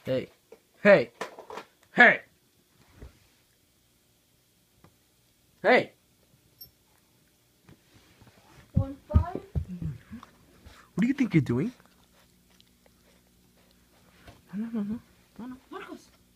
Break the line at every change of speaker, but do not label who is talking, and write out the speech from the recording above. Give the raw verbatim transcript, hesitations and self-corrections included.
Hey. Hey. Hey. Hey.
One five.
What do you think you're doing? No, no, no, no. No, no.
Marcos.